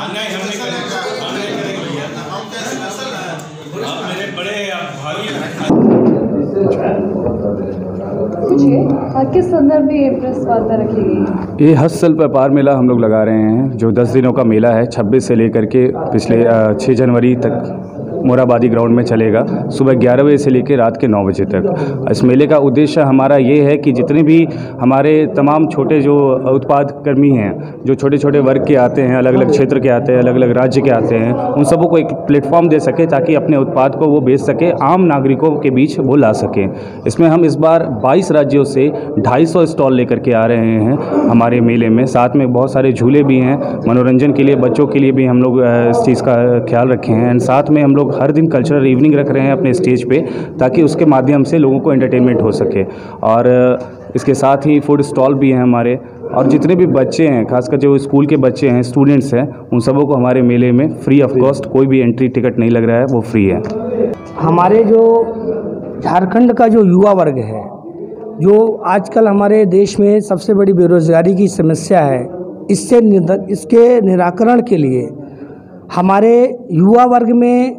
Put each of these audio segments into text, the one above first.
नहीं हम नहीं करेंगे भैया, आप मेरे बड़े भाई किस संदर्भ में ये प्रेस वार्ता रखी गई? ये हस्तशिल्प व्यापार मेला हम लोग लगा रहे हैं, जो 10 दिनों का मेला है। 26 से लेकर के पिछले 6 जनवरी तक मोराबादी ग्राउंड में चलेगा, सुबह 11 बजे से लेकर रात के 9 बजे तक। इस मेले का उद्देश्य हमारा ये है कि जितने भी हमारे तमाम छोटे जो उत्पाद कर्मी हैं, जो छोटे छोटे वर्ग के आते हैं, अलग अलग क्षेत्र के आते हैं, अलग अलग राज्य के आते हैं, उन सबों को एक प्लेटफॉर्म दे सके ताकि अपने उत्पाद को वो बेच सके, आम नागरिकों के बीच वो ला सकें। इसमें हम इस बार 22 राज्यों से 250 स्टॉल लेकर के आ रहे हैं हमारे मेले में। साथ में बहुत सारे झूले भी हैं, मनोरंजन के लिए, बच्चों के लिए भी हम लोग इस चीज़ का ख्याल रखे हैं। एंड साथ में हम लोग हर दिन कल्चरल इवनिंग रख रहे हैं अपने स्टेज पे, ताकि उसके माध्यम से लोगों को एंटरटेनमेंट हो सके। और इसके साथ ही फूड स्टॉल भी हैं हमारे, और जितने भी बच्चे हैं, खासकर जो स्कूल के बच्चे हैं, स्टूडेंट्स हैं, उन सबों को हमारे मेले में फ्री ऑफ कॉस्ट, कोई भी एंट्री टिकट नहीं लग रहा है, वो फ्री है। हमारे जो झारखंड का जो युवा वर्ग है, जो आजकल हमारे देश में सबसे बड़ी बेरोज़गारी की समस्या है, इसके निराकरण के लिए हमारे युवा वर्ग में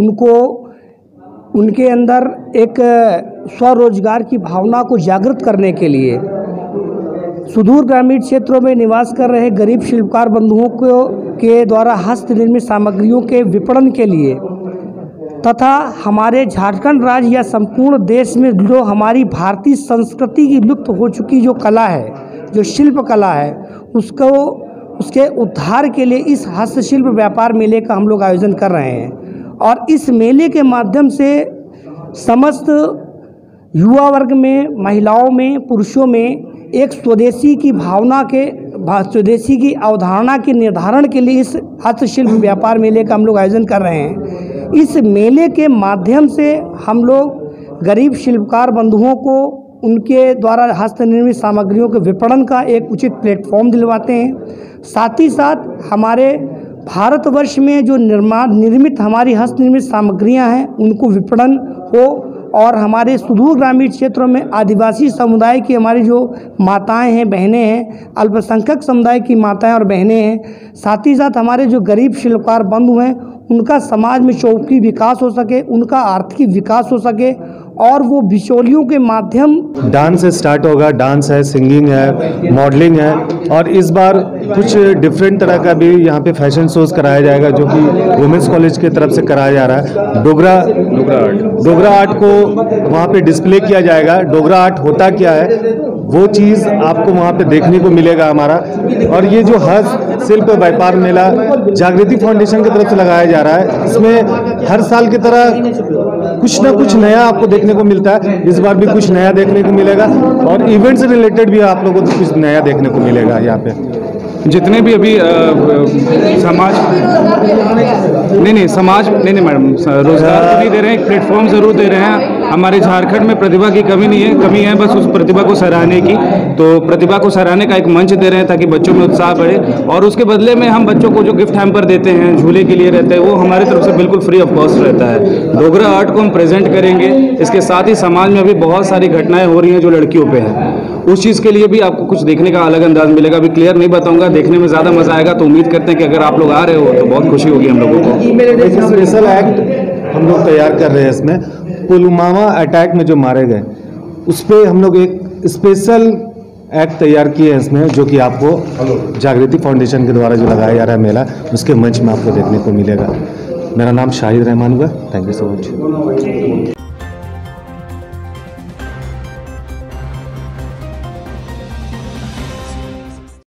उनके अंदर एक स्वरोजगार की भावना को जागृत करने के लिए सुदूर ग्रामीण क्षेत्रों में निवास कर रहे गरीब शिल्पकार बंधुओं के द्वारा हस्त निर्मित सामग्रियों के विपणन के लिए तथा हमारे झारखंड राज्य या संपूर्ण देश में जो हमारी भारतीय संस्कृति की लुप्त हो चुकी जो कला है, जो शिल्प कला है, उसके उद्धार के लिए इस हस्तशिल्प व्यापार मेले का हम लोग आयोजन कर रहे हैं। और इस मेले के माध्यम से समस्त युवा वर्ग में, महिलाओं में, पुरुषों में एक स्वदेशी की भावना के, स्वदेशी की अवधारणा के निर्धारण के लिए इस हस्तशिल्प व्यापार मेले का हम लोग आयोजन कर रहे हैं। इस मेले के माध्यम से हम लोग गरीब शिल्पकार बंधुओं को उनके द्वारा हस्त निर्मित सामग्रियों के विपणन का एक उचित प्लेटफॉर्म दिलवाते हैं। साथ ही साथ हमारे भारतवर्ष में जो निर्मित हमारी हस्त निर्मित सामग्रियां हैं, उनको विपणन हो, और हमारे सुदूर ग्रामीण क्षेत्रों में आदिवासी समुदाय की हमारी जो माताएं हैं, बहनें हैं, अल्पसंख्यक समुदाय की माताएं और बहनें हैं, साथ ही साथ हमारे जो गरीब शिल्पकार बंधु हैं, उनका समाज में चौमुखी विकास हो सके, उनका आर्थिक विकास हो सके, और वो बिचौलियों के माध्यम डांस से स्टार्ट होगा। डांस है, सिंगिंग है, मॉडलिंग है, और इस बार कुछ डिफरेंट तरह का भी यहाँ पे फैशन शोज कराया जाएगा, जो कि वुमेंस कॉलेज की तरफ से कराया जा रहा है। डोगरा आर्ट को वहाँ पे डिस्प्ले किया जाएगा। डोगरा आर्ट होता क्या है, वो चीज़ आपको वहाँ पे देखने को मिलेगा हमारा। और ये जो हस्तशिल्प व्यापार मेला जागृति फाउंडेशन की तरफ से लगाया जा रहा है, इसमें हर साल की तरह कुछ ना कुछ नया आपको देखने को मिलता है। इस बार भी कुछ नया देखने को मिलेगा, और इवेंट से रिलेटेड भी आप लोगों को कुछ नया देखने को मिलेगा। यहाँ पे जितने भी अभी समाज नहीं मैडम, रोजगार तो नहीं दे रहे हैं, एक प्लेटफॉर्म ज़रूर दे रहे हैं। हमारे झारखंड में प्रतिभा की कमी है, बस उस प्रतिभा को सराहने की। तो प्रतिभा को सराहने का एक मंच दे रहे हैं ताकि बच्चों में उत्साह बढ़े, और उसके बदले में हम बच्चों को जो गिफ्ट हैम्पर देते हैं, झूले के लिए रहते हैं, वो हमारी तरफ से बिल्कुल फ्री ऑफ कॉस्ट रहता है। डोगरा आर्ट को हम प्रेजेंट करेंगे। इसके साथ ही समाज में अभी बहुत सारी घटनाएं हो रही हैं जो लड़कियों पे हैं, उस चीज़ के लिए भी आपको कुछ देखने का अलग अंदाज मिलेगा। अभी क्लियर नहीं बताऊंगा, देखने में ज़्यादा मज़ा आएगा। तो उम्मीद करते हैं कि अगर आप लोग आ रहे हो तो बहुत खुशी होगी हम लोगों को। स्पेशल एक्ट हम लोग तैयार कर रहे हैं। इसमें पुलवामा अटैक में जो मारे गए, उस पर हम लोग एक स्पेशल एक्ट तैयार किए हैं इसमें, जो कि आपको जागृति फाउंडेशन के द्वारा जो लगाया जा रहा है मेला, उसके मंच में आपको देखने को मिलेगा। मेरा नाम शाहिद रहमान हुआ। Thank you so much.